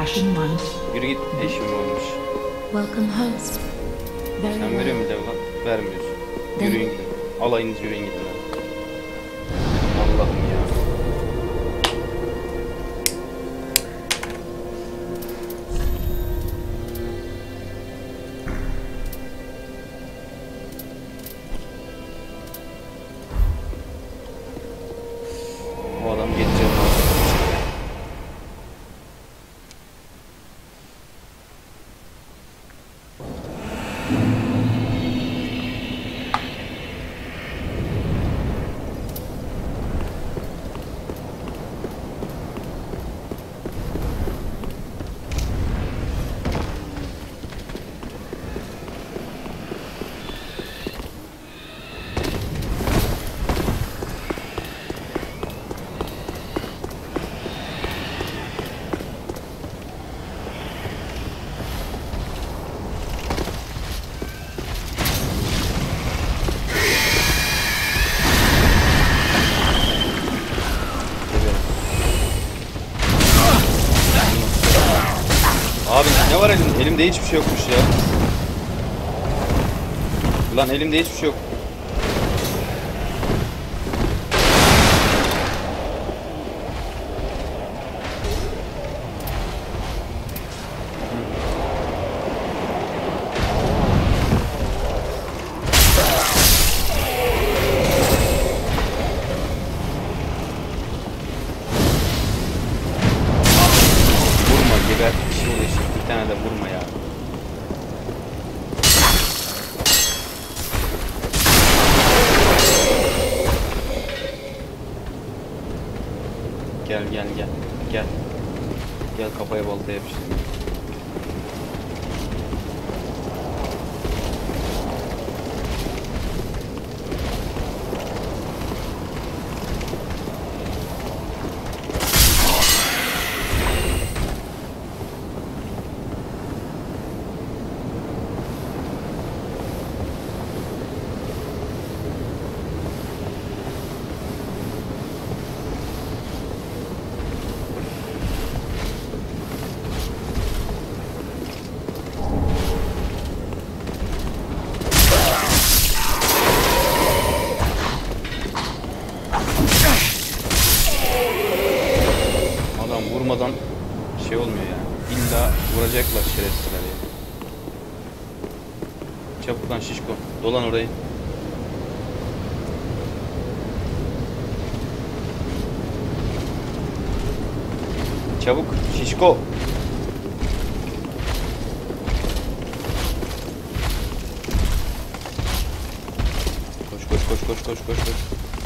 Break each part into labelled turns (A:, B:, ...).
A: Russian one.
B: Yürü git, eşim olmuş.
A: Welcome host. Very
B: Sen veriyor
A: well.
B: musun devlet? Vermiyorsun. Yürüyün gidin. Alayınız yürüyün gidin. Allah'ım ya. Bu adam geçecek. Abi ne var elimde? Elimde hiçbir şey yokmuş ya. Lan elimde hiçbir şey yok. Vurma geber. Bir tane de vurma ya. Gel gel gel. Gel. Gel kafaya balta yapıştır. Vurmadan şey olmuyor ya. İlla vuracaklar şerefsizler ya. Çabuk lan şişko. Dolan orayı. Çabuk şişko. Koş koş koş koş koş koş koş.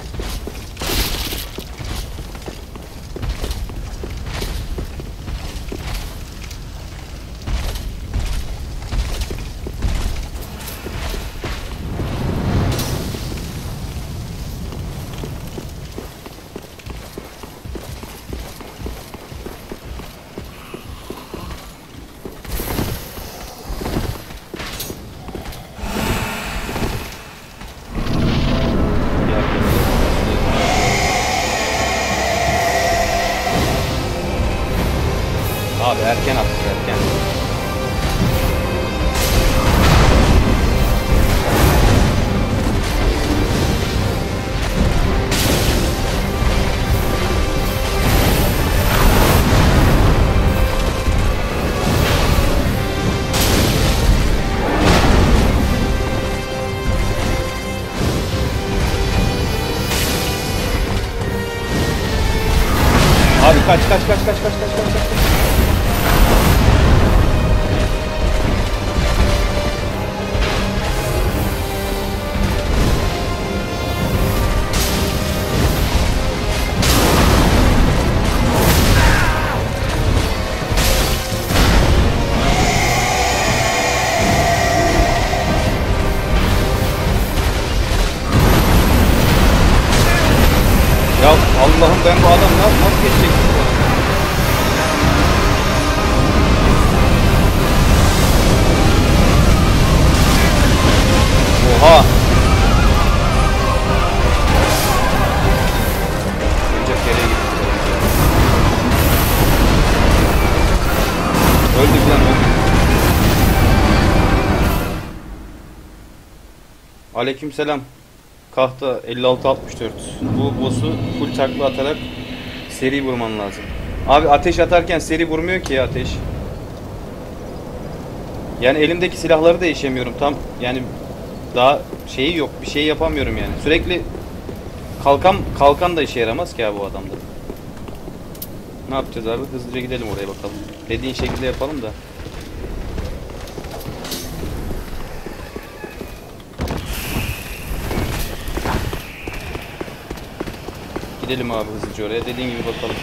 B: Abi erken attık erken. Abi kaç kaç kaç kaç kaç kaç kaç kaç. Ya Allah'ım ben bu adam nasıl geçecek? Oha! Oyuncak yere gitti. Aleykümselam. Kahta 56-64. Bu boss'u full takla atarak seri vurman lazım. Abi ateş atarken seri vurmuyor ki ya ateş. Yani elimdeki silahları değişemiyorum tam, yani daha şeyi yok, bir şey yapamıyorum yani. Sürekli kalkan da işe yaramaz ki abi bu adamda. Ne yapacağız abi? Hızlıca gidelim oraya bakalım. Dediğin şekilde yapalım da. Gidelim abi hızlıca oraya. Dediğin gibi bakalım.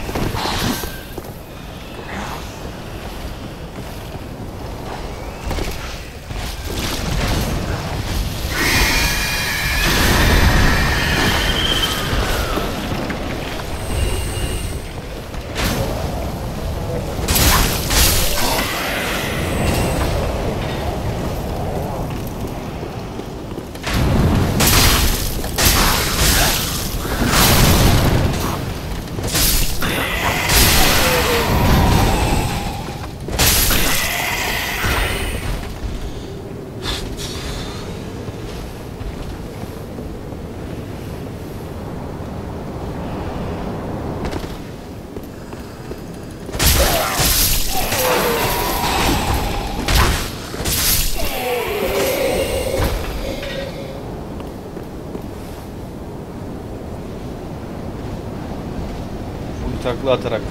B: Takla atarak.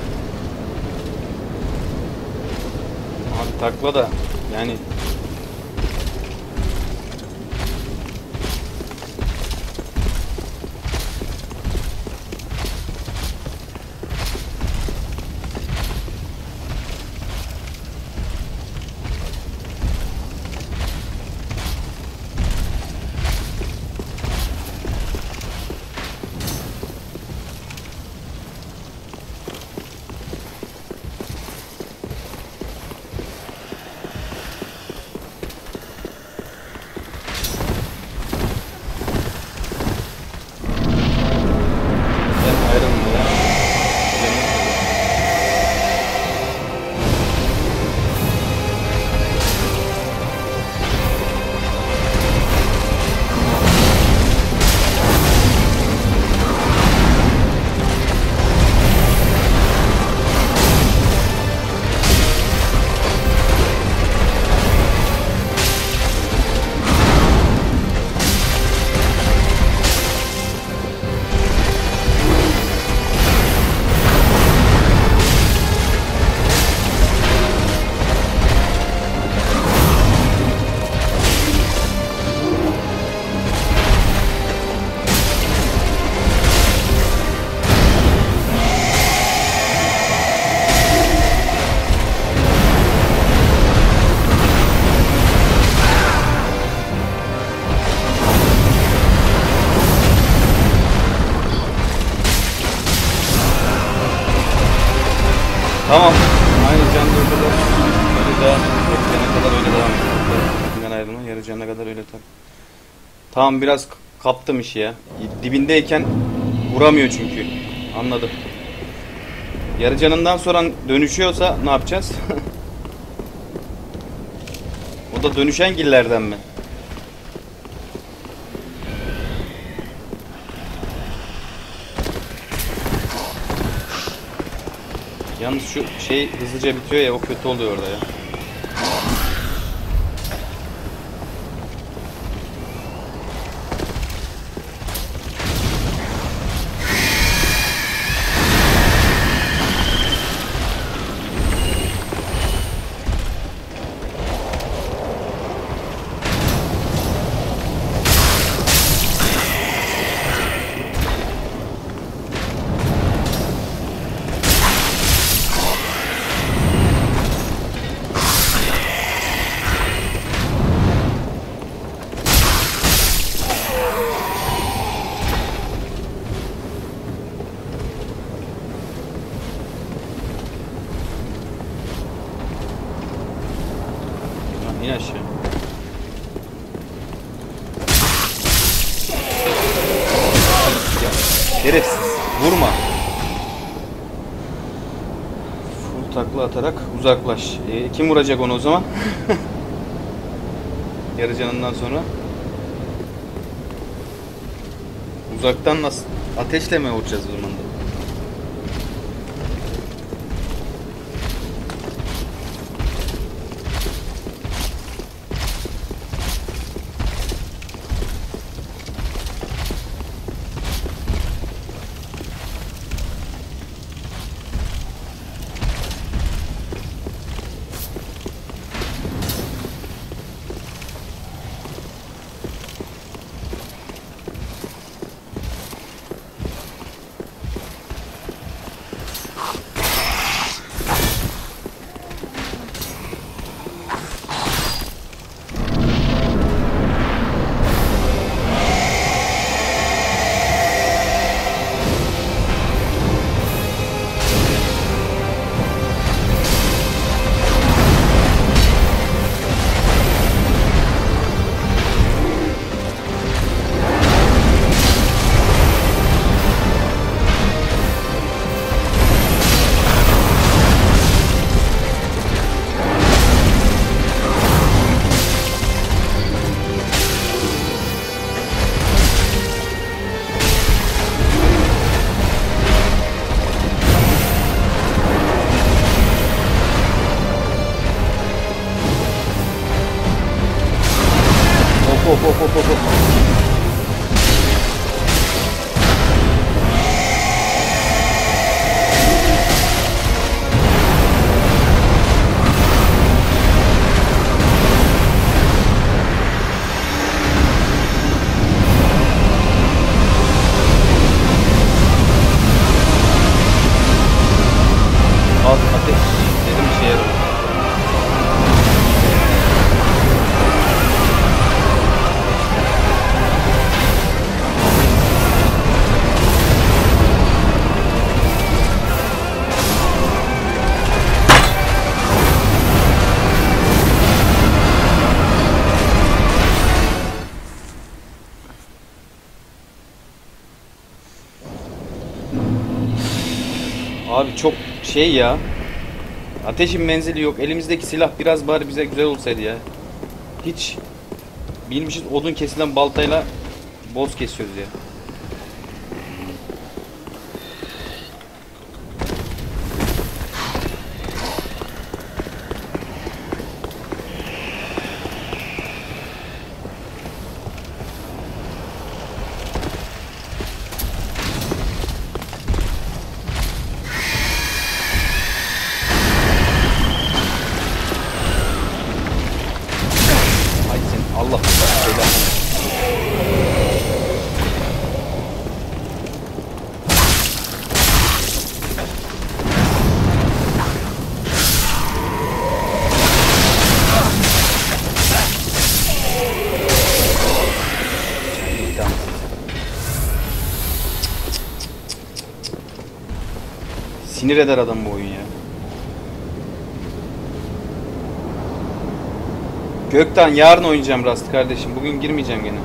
B: Abi takla da yani tamam. Aynı canlı kadar öyle devam ediyor. Beklene kadar öyle devam ediyor. Dibinden ayrılma, yarı canına kadar öyle tak. Tamam, biraz kaptım işi ya. Dibindeyken vuramıyor çünkü. Anladım. Yarı canından sonra dönüşüyorsa ne yapacağız? O da dönüşen gillerden mi? Yalnız şu şey hızlıca bitiyor ya, o kötü oluyor orada ya. İn aşağı. Ya, şerefsiz. Vurma. Full takla atarak uzaklaş. Kim vuracak onu o zaman? Yarı canından sonra. Uzaktan nasıl? Ateşle mi vuracağız o zaman da? Hop hop hop hop hop. Al ateş dedim bir şeye yarar. Abi çok şey ya. Ateşin menzili yok. Elimizdeki silah biraz bari bize güzel olsaydı ya. Hiç bilmişiz odun kesilen baltayla boss kesiyoruz ya. Allah belanı versin. Sinir eder adam bu oyun ya. Gökten yarın oynayacağım Rust kardeşim. Bugün girmeyeceğim gene.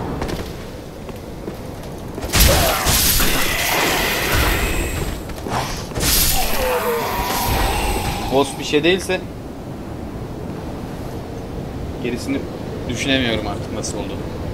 B: Boss bir şey değilse gerisini düşünemiyorum artık nasıl olduğunu.